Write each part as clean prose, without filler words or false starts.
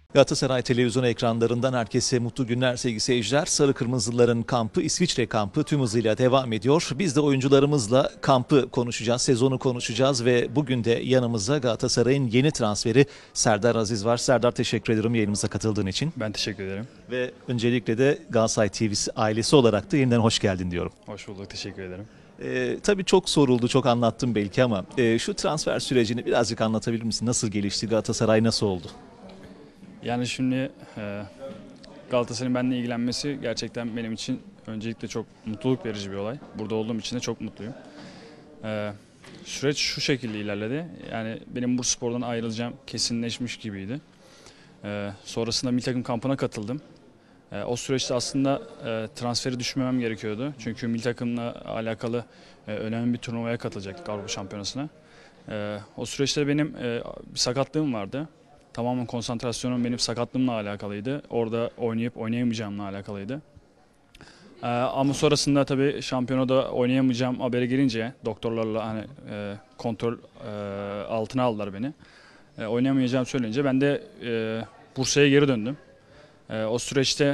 Galatasaray televizyon ekranlarından herkese mutlu günler sevgili seyirciler. Sarı Kırmızıların kampı, İsviçre kampı tüm hızıyla devam ediyor. Biz de oyuncularımızla kampı konuşacağız, sezonu konuşacağız ve bugün de yanımızda Galatasaray'ın yeni transferi Serdar Aziz var. Serdar, teşekkür ediyorum yayınımıza katıldığın için. Ben teşekkür ederim. Ve öncelikle de Galatasaray TV'si ailesi olarak da yeniden hoş geldin diyorum. Hoş bulduk, teşekkür ederim. Tabii çok soruldu, çok anlattım belki ama şu transfer sürecini birazcık anlatabilir misin? Nasıl gelişti, Galatasaray nasıl oldu? Yani şimdi Galatasaray'ın benimle ilgilenmesi gerçekten benim için öncelikle çok mutluluk verici bir olay. Burada olduğum için de çok mutluyum. Süreç şu şekilde ilerledi. Yani benim bu spordan ayrılacağım kesinleşmiş gibiydi. Sonrasında milli takım kampına katıldım. O süreçte aslında transferi düşmemem gerekiyordu. Çünkü milli takımla alakalı önemli bir turnuvaya katılacaktık, Avrupa Şampiyonası'na. O süreçte benim bir sakatlığım vardı. Tamamen konsantrasyonum benim sakatlığımla alakalıydı. Orada oynayıp oynayamayacağımla alakalıydı. Ama sonrasında tabii şampiyonada oynayamayacağım haberi gelince doktorlarla hani kontrol altına aldılar beni. Oynayamayacağım söyleyince ben de Bursa'ya geri döndüm. O süreçte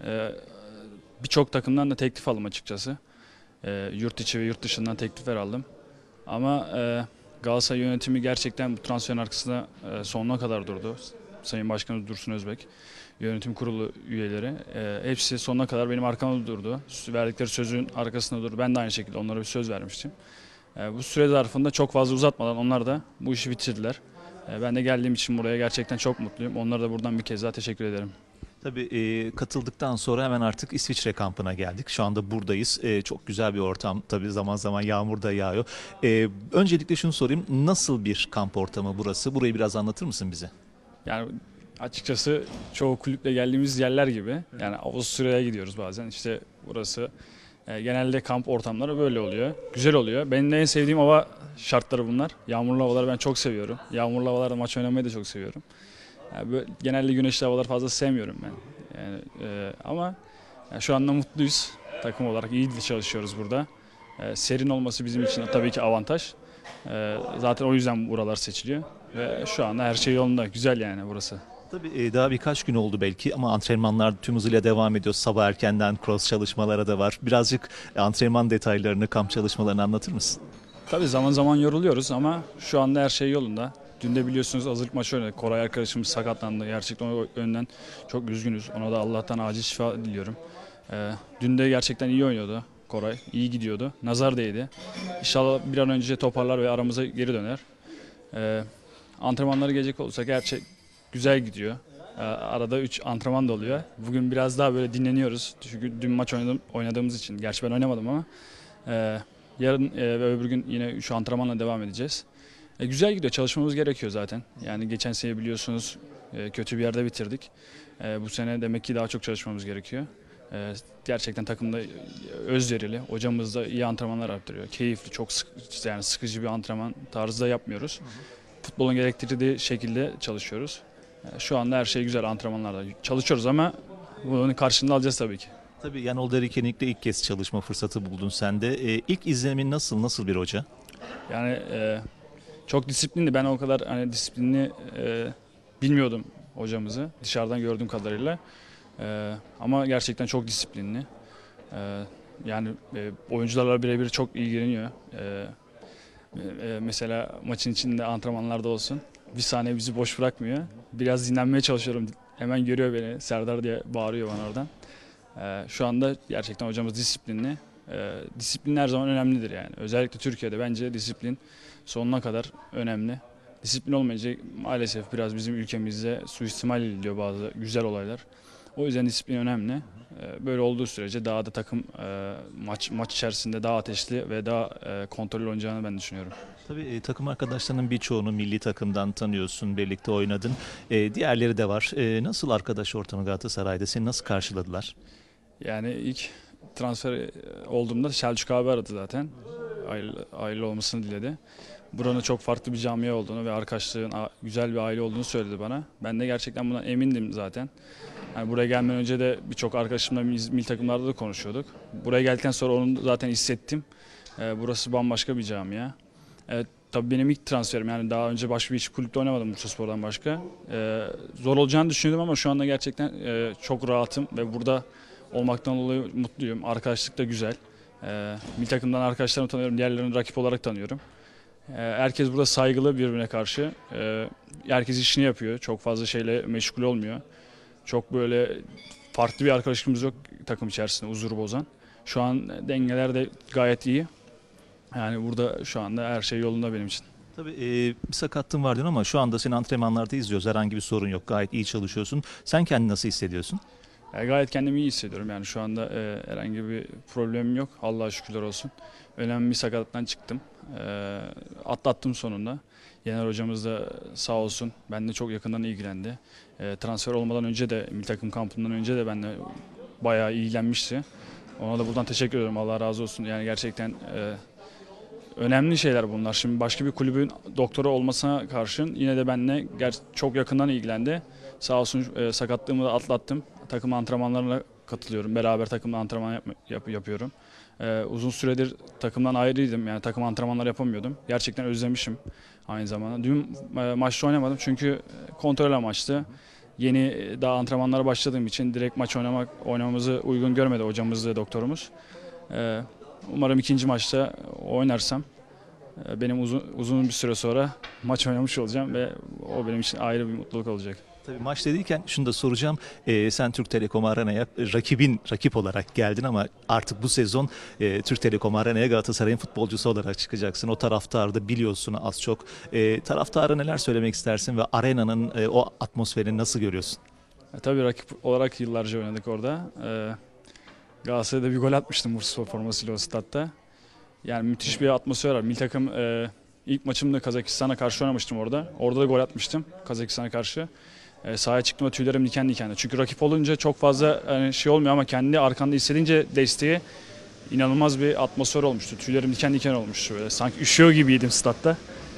birçok takımdan da teklif aldım açıkçası. Yurt içi ve yurt dışından teklifler aldım. Ama Galatasaray yönetimi gerçekten bu transferin arkasında sonuna kadar durdu. Sayın Başkanımız Dursun Özbek, yönetim kurulu üyeleri hepsi sonuna kadar benim arkamda durdu. Verdikleri sözün arkasında durdu. Ben de aynı şekilde onlara bir söz vermiştim. Bu süre zarfında çok fazla uzatmadan onlar da bu işi bitirdiler. Ben de geldiğim için buraya gerçekten çok mutluyum. Onlara da buradan bir kez daha teşekkür ederim. Tabii katıldıktan sonra hemen artık İsviçre kampına geldik. Şu anda buradayız. Çok güzel bir ortam. Tabii zaman zaman yağmur da yağıyor. Öncelikle şunu sorayım. Nasıl bir kamp ortamı burası? Burayı biraz anlatır mısın bize? Yani açıkçası çoğu kulüple geldiğimiz yerler gibi. Yani Avusturya'ya gidiyoruz bazen. İşte burası genelde kamp ortamları böyle oluyor. Güzel oluyor. Benim de en sevdiğim hava şartları bunlar. Yağmurlu havaları ben çok seviyorum. Yağmurlu havalarda maç oynamayı da çok seviyorum. Yani böyle, genelde güneşli havaları fazla sevmiyorum ben. Yani, ama yani şu anda mutluyuz. Takım olarak iyi çalışıyoruz burada. Serin olması bizim için tabii ki avantaj. Zaten o yüzden buralar seçiliyor. Ve şu anda her şey yolunda. Güzel yani burası. Tabii daha birkaç gün oldu belki ama antrenmanlar tüm hızıyla devam ediyor. Sabah erkenden cross çalışmaları da var. Birazcık antrenman detaylarını, kamp çalışmalarını anlatır mısın? Tabii zaman zaman yoruluyoruz ama şu anda her şey yolunda. Dün de biliyorsunuz hazırlık maçı oynadık. Koray arkadaşımız sakatlandı. Gerçekten o yönden çok üzgünüz. Ona da Allah'tan acil şifa diliyorum. Dün de gerçekten iyi oynuyordu Koray. İyi gidiyordu. Nazar değdi. İnşallah bir an önce toparlar ve aramıza geri döner. Antrenmanlara gelecek olursak gerçek güzel gidiyor. Arada 3 antrenman da oluyor. Bugün biraz daha böyle dinleniyoruz. Çünkü dün maç oynadığımız için. Gerçi ben oynamadım ama. Yarın ve öbür gün yine şu antrenmanla devam edeceğiz. Güzel gidiyor. Çalışmamız gerekiyor zaten. Yani geçen sene biliyorsunuz kötü bir yerde bitirdik. Bu sene demek ki daha çok çalışmamız gerekiyor. Gerçekten takımda özverili. Hocamız da iyi antrenmanlar yaptırıyor. Keyifli, çok yani sıkıcı bir antrenman tarzı da yapmıyoruz. Futbolun gerektirdiği şekilde çalışıyoruz. Şu anda her şey güzel antrenmanlarda. Çalışıyoruz ama bunun karşılığını alacağız tabii ki. Tabii Yanol Derikenik'le ilk kez çalışma fırsatı buldun sen de. İlk izlemin nasıl bir hoca? Yani çok disiplinli. Ben o kadar hani disiplinli bilmiyordum hocamızı dışarıdan gördüğüm kadarıyla. Ama gerçekten çok disiplinli. Yani oyuncularla birebir çok ilgileniyor. Mesela maçın içinde antrenmanlarda olsun. Bir saniye bizi boş bırakmıyor. Biraz dinlenmeye çalışıyorum. Hemen görüyor beni. Serdar diye bağırıyor bana oradan. Şu anda gerçekten hocamız disiplinli. Disiplin her zaman önemlidir yani. Özellikle Türkiye'de bence disiplin sonuna kadar önemli. Disiplin olmayınca maalesef biraz bizim ülkemizde suistimal ediliyor bazı güzel olaylar. O yüzden disiplin önemli. Böyle olduğu sürece daha da takım maç içerisinde daha ateşli ve daha kontrollü oynayacağını ben düşünüyorum. Tabii takım arkadaşlarının birçoğunu milli takımdan tanıyorsun, birlikte oynadın. Diğerleri de var. Nasıl arkadaş ortamı Galatasaray'da? Seni nasıl karşıladılar? Yani ilk transfer olduğumda Selçuk abi aradı zaten. Aile olmasını diledi. Buranın çok farklı bir camia olduğunu ve arkadaşlığın güzel bir aile olduğunu söyledi bana. Ben de gerçekten bundan emindim zaten. Yani buraya gelmeden önce de birçok arkadaşımla milli takımlarda da konuşuyorduk. Buraya geldikten sonra onu zaten hissettim. Burası bambaşka bir camia. tabii benim ilk transferim, yani daha önce başka bir kulüpte oynamadım Bursaspor'dan başka. Zor olacağını düşünüyordum ama şu anda gerçekten çok rahatım ve burada olmaktan dolayı mutluyum. Arkadaşlık da güzel. Milli takımdan arkadaşlarımı tanıyorum, diğerlerini rakip olarak tanıyorum. Herkes burada saygılı birbirine karşı. Herkes işini yapıyor, çok fazla şeyle meşgul olmuyor. Çok böyle farklı bir arkadaşlığımız yok takım içerisinde huzuru bozan. Şu an dengeler de gayet iyi. Yani burada şu anda her şey yolunda benim için. Tabii bir sakatlığın var diyorsun ama şu anda seni antrenmanlarda izliyoruz. Herhangi bir sorun yok. Gayet iyi çalışıyorsun. Sen kendini nasıl hissediyorsun? Gayet kendimi iyi hissediyorum. Yani şu anda herhangi bir problemim yok. Allah'a şükürler olsun. Önemli bir sakatlıktan çıktım. Atlattım sonunda. Yener hocamız da sağ olsun benimle çok yakından ilgilendi. Transfer olmadan önce de, milli takım kampından önce de benimle bayağı ilgilenmişti. Ona da buradan teşekkür ederim. Allah razı olsun. Yani gerçekten önemli şeyler bunlar. Şimdi başka bir kulübün doktoru olmasına karşın yine de benimle çok yakından ilgilendi. Sağ olsun sakatlığımı da atlattım. Takım antrenmanlarına katılıyorum. Beraber takımla antrenman yapıyorum. Uzun süredir takımdan ayrıydım. Yani takım antrenmanları yapamıyordum. Gerçekten özlemişim aynı zamanda. Dün maçta oynamadım çünkü kontrol amaçlı. Yeni daha antrenmanlara başladığım için direkt maç oynamamızı uygun görmedi hocamız ve doktorumuz. Umarım ikinci maçta oynarsam benim uzun bir süre sonra maç oynamış olacağım ve o benim için ayrı bir mutluluk olacak. Tabii maç dediyken şunu da soracağım. Sen Türk Telekom Arena'ya rakip olarak geldin ama artık bu sezon Türk Telekom Arena'ya Galatasaray'ın futbolcusu olarak çıkacaksın. O taraftarı da biliyorsun az çok. Taraftara neler söylemek istersin ve arenanın o atmosferini nasıl görüyorsun? Tabii rakip olarak yıllarca oynadık orada. Galatasaray'da bir gol atmıştım Bursaspor formasıyla o statta. Yani müthiş bir atmosfer var. Milli takım ilk maçımda Kazakistan'a karşı oynamıştım orada. Orada da gol atmıştım Kazakistan'a karşı. Sahaya çıktığımda tüylerim diken diken. Çünkü rakip olunca çok fazla şey olmuyor ama kendi arkanda hissedince desteği inanılmaz bir atmosfer olmuştu. Tüylerim diken diken olmuştu böyle. Sanki üşüyor gibiydim statta.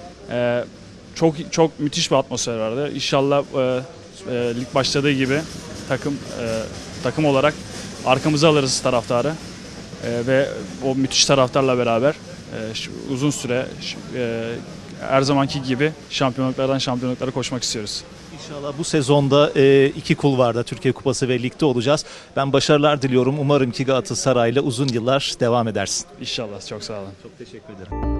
Çok müthiş bir atmosfer vardı. İnşallah lig başladığı gibi takım olarak arkamıza alırız taraftarı ve o müthiş taraftarla beraber uzun süre her zamanki gibi şampiyonluklardan şampiyonluklara koşmak istiyoruz. İnşallah bu sezonda iki kulvarda Türkiye Kupası ve Lig'de olacağız. Ben başarılar diliyorum. Umarım ki Galatasaray'la uzun yıllar devam edersin. İnşallah. Çok sağ olun. Çok teşekkür ederim.